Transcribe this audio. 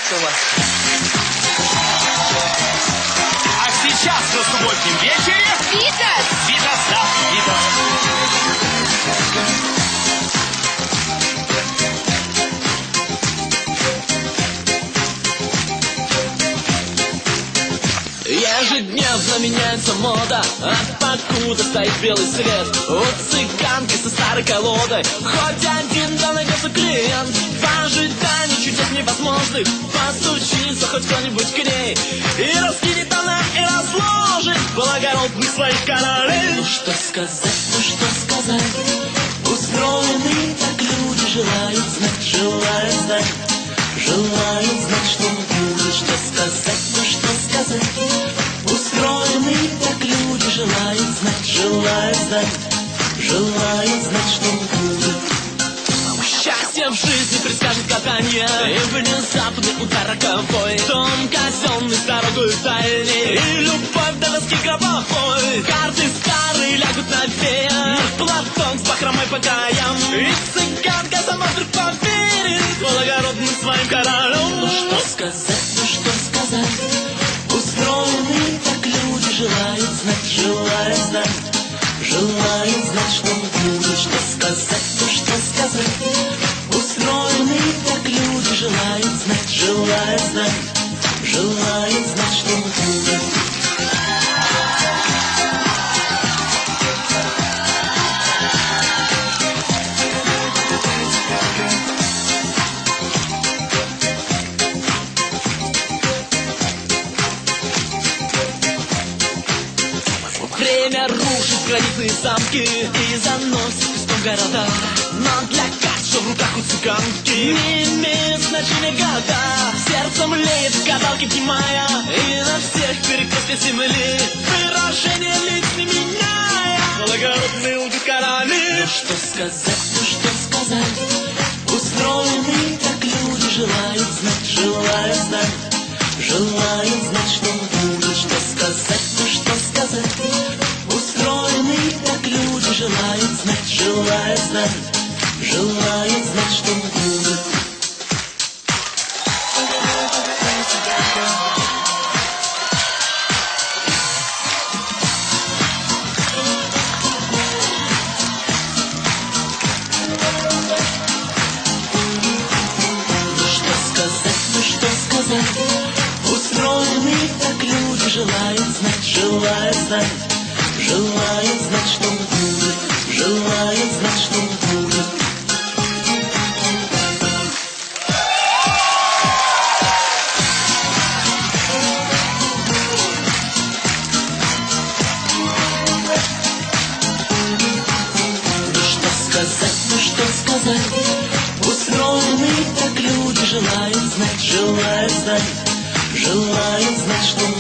Приветствую вас. А сейчас на субботнем вечере... Витас! Витас, да, Витас. Ежедневно меняется мода, а покуда стоит белый свет. У цыганки со старой колодой хоть один да найдется клиент. В ожидании чудес невозможных постучится хоть кто-нибудь к ней и раскинет она, и разложит благородных своих королей. Ну что сказать, ну что сказать, устроены так люди желают знать, желают знать. Желают знать, что будет, что сказать, ну что сказать. Устроены так люди желают знать, желают знать. Желают знать, что будет. Счастье в жизни предскажет катанье, и внезапный удар роковой, дом казенный с дорогой дальней, и любовь до доски гробовой. Карты старые лягут на веер, платон с бахромой по краям, и цыганка сама вдруг поверит благородным своим королем. Ну что сказать, ну что сказать, устроены так люди желают знать, желают знать. Желают знать, что будет, что сказать, ну что сказать. Устроены так люди желают знать, желают знать. Желают знать, что будет. Время рушит гранитные замки и заносит песком города. Но для карт, что в руках у цыганки, не имеет значения года. Сердцем леет гадалки внимая, и на всех перекрестках земли выражение лиц не меняя, благородные лгут короли. Ну что сказать, ну что сказать, устроены так люди желают знать, желают знать. Желают знать, что будет, что сказать, ну что сказать. Устроены так люди желают знать, желают знать. Желают знать, что будет. Ну что сказать, ну что сказать. Устроены так люди желают знать, желают знать. Желают знать, что будет. Желают знать, что будет. Ну что сказать, ну что сказать. Устроены так люди желают знать, желают знать. Желают знать, что